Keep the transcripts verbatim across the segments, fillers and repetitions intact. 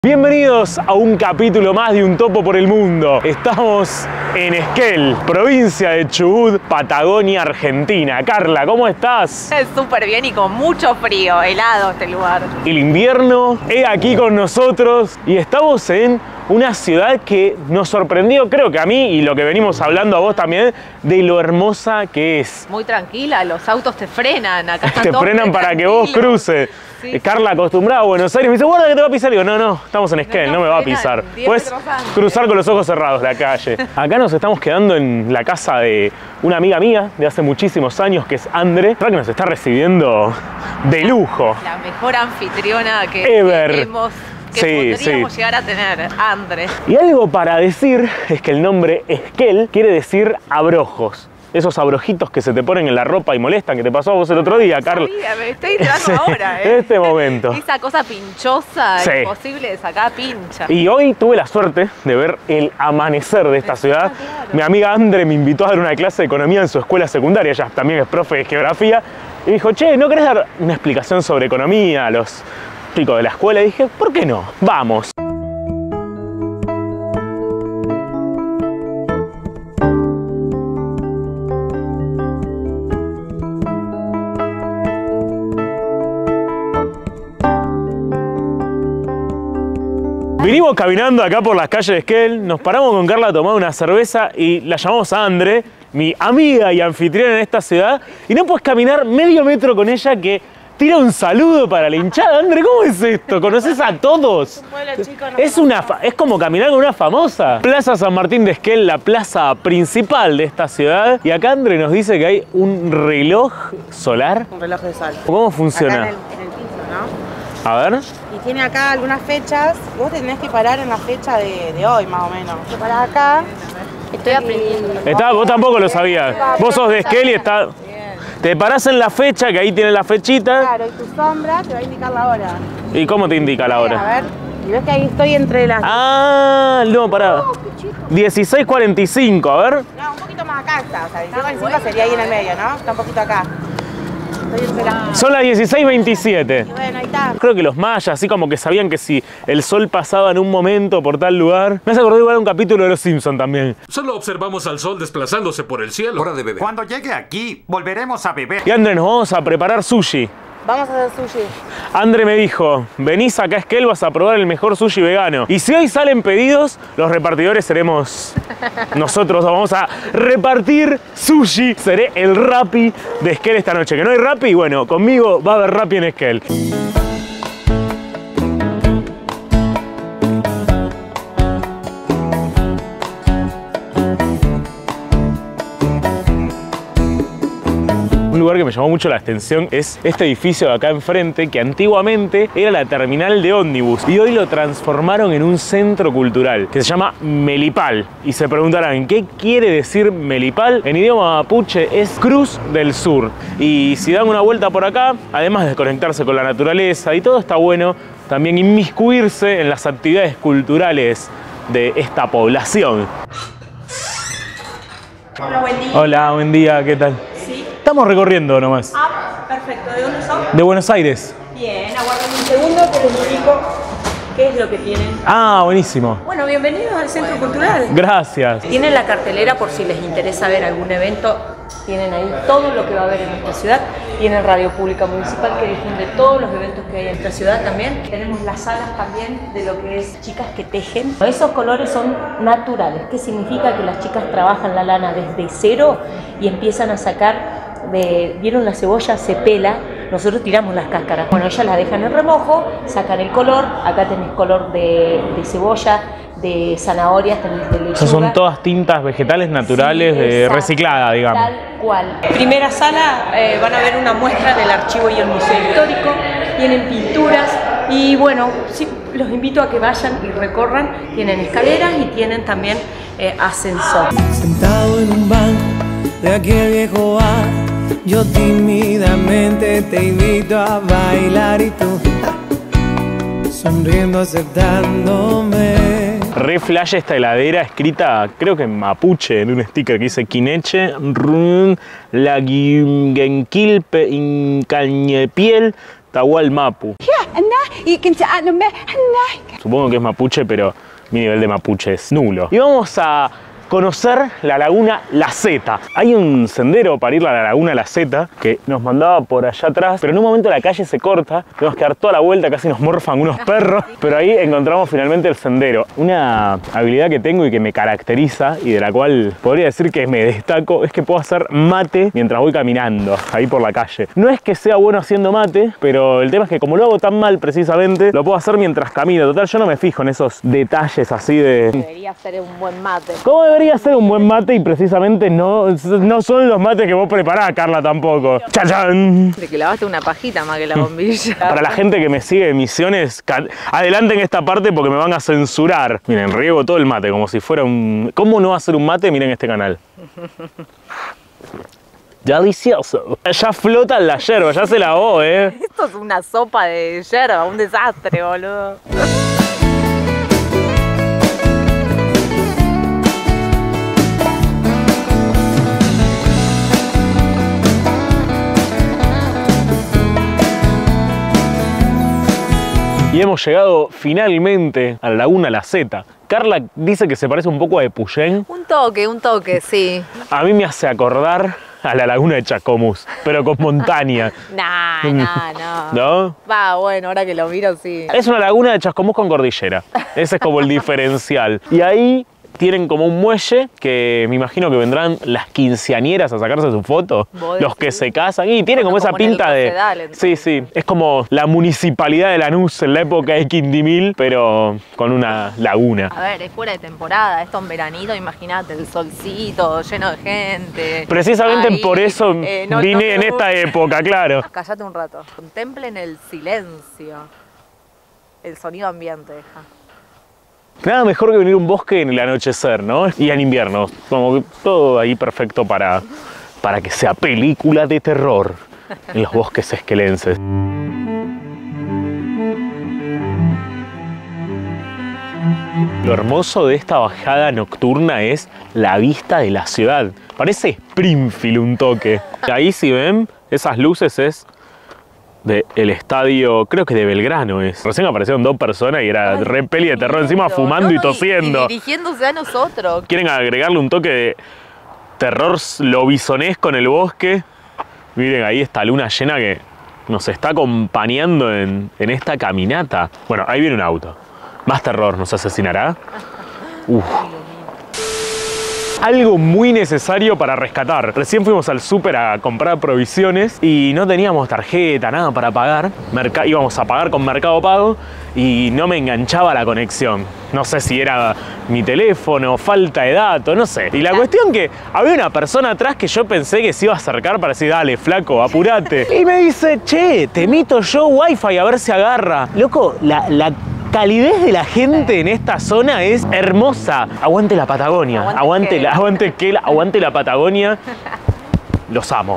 Bienvenidos a un capítulo más de Un Topo por el Mundo. Estamos en Esquel, provincia de Chubut, Patagonia, Argentina. Carla, ¿cómo estás? Súper bien y con mucho frío, helado este lugar. El invierno es aquí con nosotros y estamos en una ciudad que nos sorprendió, creo que a mí y lo que venimos hablando a vos también, de lo hermosa que es. Muy tranquila, los autos te frenan, acá están Te todos frenan para que vos cruces. Sí, Carla, sí. Acostumbrada a Buenos Aires, me dice, guarda que te va a pisar. Y digo, no, no, estamos en Esquel, no, no me va a pisar. Puedes cruzar con los ojos cerrados la calle. Acá nos estamos quedando en la casa de una amiga mía de hace muchísimos años, que es Andre, que nos está recibiendo de lujo. La mejor anfitriona que Ever. hemos... que sí, podríamos sí. llegar a tener, Andre. Y algo para decir es que el nombre Esquel quiere decir abrojos. Esos abrojitos que se te ponen en la ropa y molestan, que te pasó a vos el otro día, Carla. Sabía, me estoy entrando sí, ahora, ¿eh? En este momento. Esa cosa pinchosa, sí. imposible de sacar, pincha. Y hoy tuve la suerte de ver el amanecer de esta ciudad. Claro. Mi amiga Andre me invitó a dar una clase de economía en su escuela secundaria, ella también es profe de geografía. Y me dijo, che, ¿no querés dar una explicación sobre economía a los chicos de la escuela? Y dije, ¿por qué no? Vamos. Vinimos caminando acá por las calles de Esquel, nos paramos con Carla a tomar una cerveza y la llamamos a Andre, mi amiga y anfitriona en esta ciudad, y no puedes caminar medio metro con ella que tira un saludo para la hinchada. Andre, ¿cómo es esto? ¿Conoces a todos? Es, una, es como caminar con una famosa. Plaza San Martín de Esquel, la plaza principal de esta ciudad, y acá Andre nos dice que hay un reloj solar. Un reloj de sol. ¿Cómo funciona? Acá en el, en el piso, ¿no? A ver. Y tiene acá algunas fechas. Vos tenés que parar en la fecha de, de hoy, más o menos. Te parás acá. Estoy aprendiendo. Está, vos tampoco lo sabías. Vos sos de Esquel y está... Te parás en la fecha, que ahí tiene la fechita. Claro, y tu sombra te va a indicar la hora. ¿Y cómo te indica la hora? A ver, y ves que ahí estoy entre las... Ah, no, pará. dieciséis cuarenta y cinco, a ver. No, un poquito más acá está. O sea, dieciséis cuarenta y cinco sería ahí en el medio, ¿no? Está un poquito acá. Son las dieciséis veintisiete. Y bueno, ahí está. Creo que los mayas, así como que sabían que si el sol pasaba en un momento por tal lugar. Me hace acordar igual un capítulo de Los Simpsons también. Solo observamos al sol desplazándose por el cielo. Hora de beber. Cuando llegue aquí, volveremos a beber. Y Andre, nos vamos a preparar sushi. Vamos a hacer sushi. Andre me dijo, venís acá a Esquel, vas a probar el mejor sushi vegano. Y si hoy salen pedidos, los repartidores seremos nosotros. Vamos a repartir sushi. Seré el Rappi de Esquel esta noche. Que no hay Rappi, bueno, conmigo va a haber Rappi en Esquel. Un lugar que me llamó mucho la atención es este edificio de acá enfrente, que antiguamente era la terminal de ómnibus y hoy lo transformaron en un centro cultural que se llama Melipal. Y se preguntarán, ¿qué quiere decir Melipal? En idioma mapuche es Cruz del Sur. Y si dan una vuelta por acá, además de conectarse con la naturaleza y todo, está bueno también inmiscuirse en las actividades culturales de esta población. Hola, buen día. Hola, buen día, ¿qué tal? Sí. Estamos recorriendo nomás. Ah, perfecto. ¿De dónde son? De Buenos Aires. Bien, aguarden un segundo que les indico qué es lo que tienen. Ah, buenísimo. Bueno, bienvenidos al Centro Cultural. Gracias. Tienen la cartelera por si les interesa ver algún evento. Tienen ahí todo lo que va a haber en nuestra ciudad. Tienen Radio Pública Municipal que difunde todos los eventos que hay en nuestra ciudad también. Tenemos las salas también de lo que es chicas que tejen. Esos colores son naturales. ¿Qué significa? Que las chicas trabajan la lana desde cero y empiezan a sacar de... ¿Vieron la cebolla? Se pela. Nosotros tiramos las cáscaras. Bueno, ellas las dejan en remojo, sacan el color. Acá tenés color de, de cebolla, de zanahorias, tenés de lechuga. O sea, son todas tintas vegetales naturales, sí, de reciclada, digamos. Tal cual. Primera sala, eh, van a ver una muestra del archivo y el museo histórico. Tienen pinturas y bueno, sí, los invito a que vayan y recorran. Tienen escaleras y tienen también eh, ascensor. Sentado en un banco de aquel viejo bar, yo tímidamente te invito a bailar y tú sonriendo aceptándome. Re flash esta heladera escrita, creo que en mapuche, en un sticker que dice Quineche, Run, Laguinquilpe, Incañepiel, Tahual Mapu. supongo que es mapuche, pero mi nivel de mapuche es nulo. Y vamos a conocer la laguna La Zeta. Hay un sendero para ir a la laguna La Zeta que nos mandaba por allá atrás, pero en un momento la calle se corta, tenemos que dar toda la vuelta, casi nos morfan unos perros, pero ahí encontramos finalmente el sendero. Una habilidad que tengo y que me caracteriza y de la cual podría decir que me destaco es que puedo hacer mate mientras voy caminando ahí por la calle. No es que sea bueno haciendo mate, pero el tema es que como lo hago tan mal precisamente, lo puedo hacer mientras camino. Total, yo no me fijo en esos detalles así de... Debería ser un buen mate. ¿Cómo debería ser un buen mate? Y precisamente no, no son los mates que vos preparás, Carla, tampoco. ¡Chachán! De que lavaste una pajita más que la bombilla. Para la gente que me sigue en Misiones, adelanten esta parte porque me van a censurar. Miren, riego todo el mate como si fuera un... ¿Cómo no hacer un mate? Miren este canal. Delicioso. Ya flota la yerba, ya se lavó, ¿eh? Esto es una sopa de yerba, un desastre, boludo. Y hemos llegado finalmente a la laguna La Zeta. Carla dice que se parece un poco a Epuyén. Un toque, un toque, sí. A mí me hace acordar a la laguna de Chascomús, pero con montaña. Nah, nah, no. ¿No? Va, bueno, ahora que lo miro, sí. Es una laguna de Chascomús con cordillera. Ese es como el diferencial. Y ahí tienen como un muelle que me imagino que vendrán las quinceañeras a sacarse su foto, los que se casan, y tiene como, como esa pinta de... Rosedal, sí, sí, es como la municipalidad de Lanús en la época de Quindimil, pero con una laguna. A ver, es fuera de temporada, esto en veranito, imagínate, el solcito, lleno de gente. Precisamente ahí, por eso eh, no, vine no en esta época, claro. Cállate un rato, contemplen el silencio, el sonido ambiente, deja. Nada mejor que venir a un bosque en el anochecer, ¿no? Y en invierno, como que todo ahí perfecto para, para que sea película de terror en los bosques esquelenses. Lo hermoso de esta bajada nocturna es la vista de la ciudad. Parece Springfield un toque. Ahí si ven, esas luces es... del estadio, creo que de Belgrano es. Recién aparecieron dos personas y era Ay, re peli de terror, miedo. encima fumando no, no, y tosiendo. Y, y dirigiéndose a nosotros. Quieren agregarle un toque de terror lobisonesco en el bosque. Miren, ahí esta luna llena que nos está acompañando en, en esta caminata. Bueno, ahí viene un auto. Más terror, ¿nos asesinará? Uf. Algo muy necesario para rescatar. Recién fuimos al súper a comprar provisiones y no teníamos tarjeta, nada para pagar. Merca- íbamos a pagar con Mercado Pago y no me enganchaba la conexión. No sé si era mi teléfono, falta de datos, no sé. Y la cuestión que había una persona atrás que yo pensé que se iba a acercar para decir, dale, flaco, apurate. Y me dice, che, te emito yo wifi a ver si agarra. Loco, la... la calidez de la gente en esta zona es hermosa. Aguante la Patagonia. Aguante, Aguante, que... la, aguante, que, aguante la Patagonia. Los amo.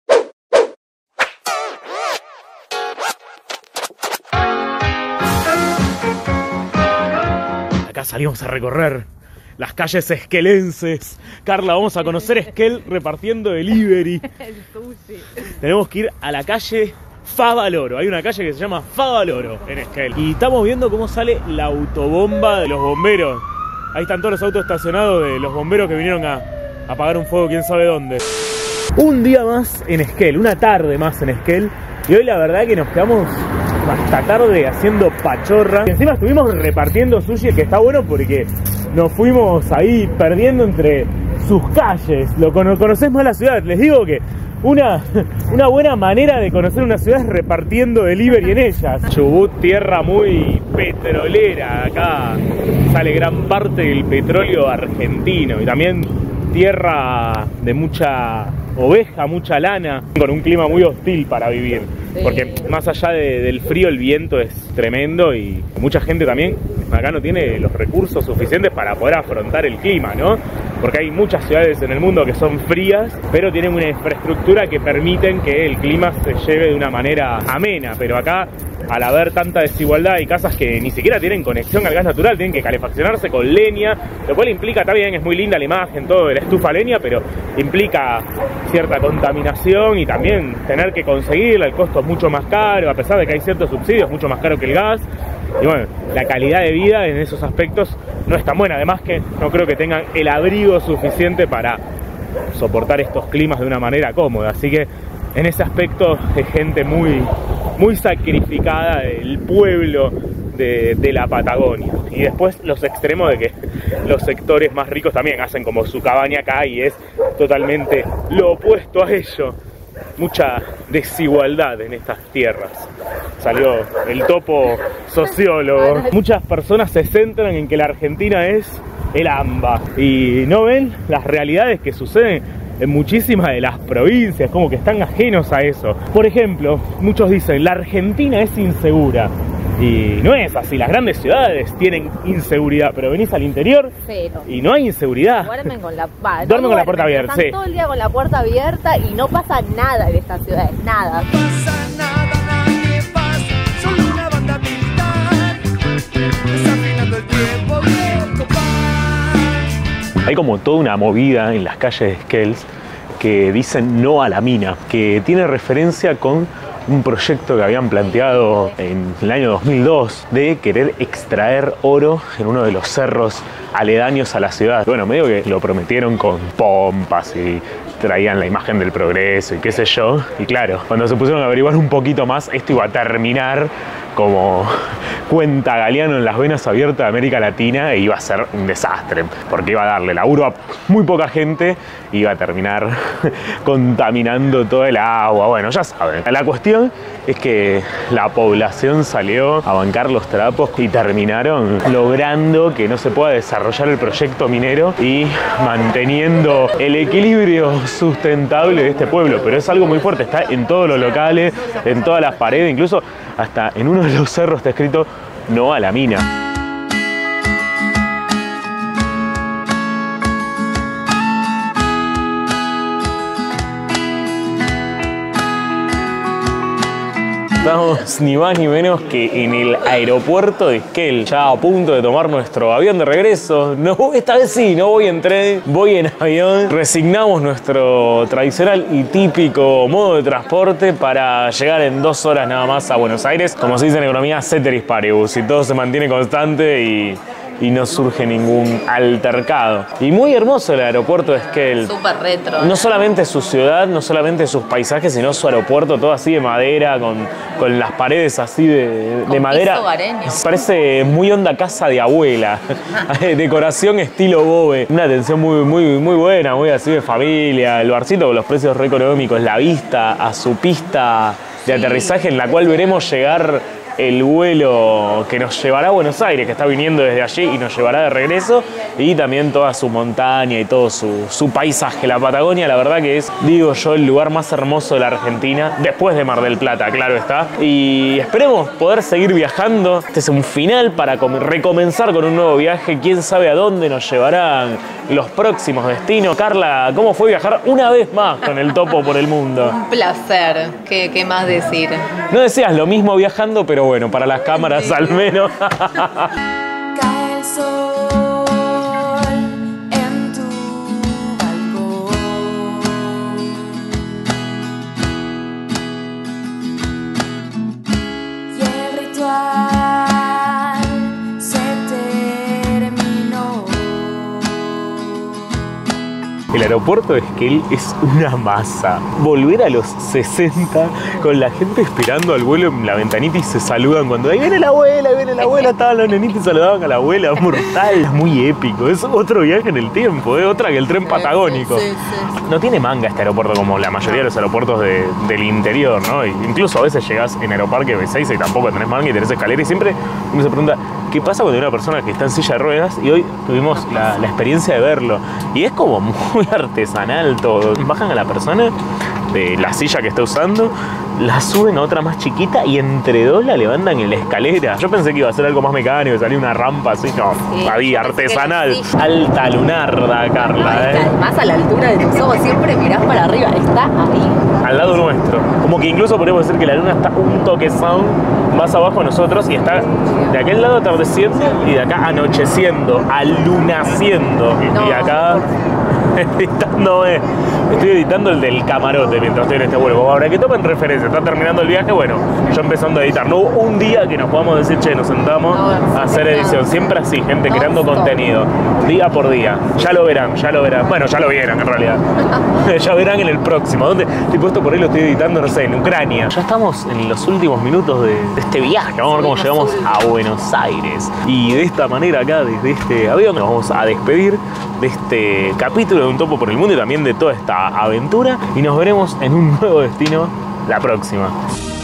Acá salimos a recorrer las calles esquelenses. Carla, vamos a conocer Esquel repartiendo delivery. El sushi. Tenemos que ir a la calle Favaloro. Hay una calle que se llama Favaloro en Esquel. Y estamos viendo cómo sale la autobomba de los bomberos. Ahí están todos los autos estacionados de los bomberos que vinieron a apagar un fuego quién sabe dónde. Un día más en Esquel, una tarde más en Esquel. Y hoy la verdad que nos quedamos hasta tarde haciendo pachorra. Y encima estuvimos repartiendo sushi, que está bueno porque nos fuimos ahí perdiendo entre sus calles. Lo cono conocés más la ciudad. Les digo que Una, una buena manera de conocer una ciudad es repartiendo delivery en ellas. Chubut, tierra muy petrolera. Acá sale gran parte del petróleo argentino. Y también tierra de mucha oveja, mucha lana. Con un clima muy hostil para vivir. Porque más allá de, del frío, el viento es tremendo. Y mucha gente también acá no tiene los recursos suficientes para poder afrontar el clima, ¿no? Porque hay muchas ciudades en el mundo que son frías, pero tienen una infraestructura que permiten que el clima se lleve de una manera amena. Pero acá, al haber tanta desigualdad y casas que ni siquiera tienen conexión al gas natural, tienen que calefaccionarse con leña, lo cual implica, está bien, es muy linda la imagen, todo de la estufa leña, pero implica cierta contaminación y también tener que conseguirla, el costo es mucho más caro, a pesar de que hay ciertos subsidios, mucho más caro que el gas. Y bueno, la calidad de vida en esos aspectos no es tan buena. Además que no creo que tengan el abrigo suficiente para soportar estos climas de una manera cómoda. Así que en ese aspecto es gente muy, muy sacrificada del pueblo de, de la Patagonia. Y después los extremos de que los sectores más ricos también hacen como su cabaña acá y es totalmente lo opuesto a ello. Mucha desigualdad en estas tierras. Salió el topo sociólogo. Muchas personas se centran en que la Argentina es el AMBA y no ven las realidades que suceden en muchísimas de las provincias, como que están ajenos a eso. Por ejemplo, muchos dicen, la Argentina es insegura. Y no es así, las grandes ciudades tienen inseguridad, pero venís al interior Cero. y no hay inseguridad. Duermen con la, va, no Duermen con la puerta abierta, están sí. todo el día con la puerta abierta y no pasa nada en estas ciudades, nada. pasa nada, nadie pasa, solo una banda militar, desafinando el tiempo bien copar. Hay como toda una movida en las calles de Esquels que dicen no a la mina, que tiene referencia con un proyecto que habían planteado en el año dos mil dos de querer extraer oro en uno de los cerros aledaños a la ciudad. Bueno, medio que lo prometieron con pompas y traían la imagen del progreso y qué sé yo. Y claro, cuando se pusieron a averiguar un poquito más, esto iba a terminar como cuenta Galeano en las venas abiertas de América Latina e iba a ser un desastre, porque iba a darle laburo a muy poca gente y iba a terminar contaminando todo el agua. Bueno, ya saben. La cuestión es que la población salió a bancar los trapos y terminaron logrando que no se pueda desarrollar el proyecto minero y manteniendo el equilibrio sustentable de este pueblo. Pero es algo muy fuerte, está en todos los locales, en todas las paredes, incluso hasta en uno de los cerros está escrito no a la mina. Estamos ni más ni menos que en el aeropuerto de Esquel, ya a punto de tomar nuestro avión de regreso. No, esta vez sí, no voy en tren, voy en avión. Resignamos nuestro tradicional y típico modo de transporte para llegar en dos horas nada más a Buenos Aires. Como se dice en economía, ceteris paribus, y todo se mantiene constante y... y no surge ningún altercado. Y muy hermoso el aeropuerto de Esquel. Súper retro. No solamente su ciudad, no solamente sus paisajes, sino su aeropuerto, todo así de madera, con, con las paredes así de, de madera. piso hogareño. Parece muy onda casa de abuela. Decoración estilo Bobe. Una atención muy, muy, muy buena, muy así de familia. El barcito con los precios re económicos, la vista a su pista de aterrizaje en la cual veremos llegar el vuelo que nos llevará a Buenos Aires, que está viniendo desde allí y nos llevará de regreso, y también toda su montaña y todo su, su paisaje. La Patagonia, la verdad que es, digo yo, el lugar más hermoso de la Argentina, después de Mar del Plata, claro está. Y esperemos poder seguir viajando. Este es un final para recomenzar con un nuevo viaje. Quién sabe a dónde nos llevarán los próximos destinos. Carla, ¿cómo fue viajar una vez más con el topo por el mundo? Un placer. ¿Qué, qué más decir? No decías lo mismo viajando, pero bueno, para las cámaras sí, al menos. Cae el sol en tu balcón y el ritual se terminó. El aeropuerto de Esquel es una masa. Volver a los sesenta con la gente esperando al vuelo en la ventanita y se saludan cuando ahí viene la abuela, ahí viene la abuela, estaban los nenitos y saludaban a la abuela. Mortal, es muy épico. Es otro viaje en el tiempo, es otra que el tren patagónico. Sí, sí, sí. No tiene manga este aeropuerto como la mayoría de los aeropuertos de, del interior, ¿no? Incluso a veces llegás en Aeroparque B seis y tampoco tenés manga y tenés escalera y siempre uno se pregunta ¿qué pasa cuando hay una persona que está en silla de ruedas? Y hoy tuvimos la, la experiencia de verlo. Y es como muy artesanal todo. Bajan a la persona de la silla que está usando, la suben a otra más chiquita y entre dos la levantan en la escalera. Yo pensé que iba a ser algo más mecánico, que salía una rampa así. No, sí, ahí artesanal. Sí. Alta lunarda, Carla. No, ¿eh? Además a la altura de tus ojos, siempre mirás para arriba. Está ahí. Al lado nuestro. Como que incluso podemos decir que la luna está un toquezón más abajo de nosotros y está de aquel lado atardeciendo y de acá anocheciendo, alunaciendo. No. Y acá... estándome Estoy editando el del camarote mientras estoy en este vuelo. Como para que tomen referencia, está terminando el viaje, bueno, yo empezando a editar. No hubo un día que nos podamos decir, che, nos sentamos No, a hacer edición. Siempre así, gente creando contenido, día por día. Ya lo verán, ya lo verán. Bueno, ya lo vieron en realidad. Ya verán en el próximo. ¿Dónde? Tipo, esto por ahí lo estoy editando, no sé, en Ucrania. Ya estamos en los últimos minutos de, de este viaje. Vamos a ver cómo llegamos a Buenos Aires. Y de esta manera acá, desde este avión, nos vamos a despedir de este capítulo de Un Topo por el Mundo y también de toda esta aventura. Y nos veremos en un nuevo destino la próxima.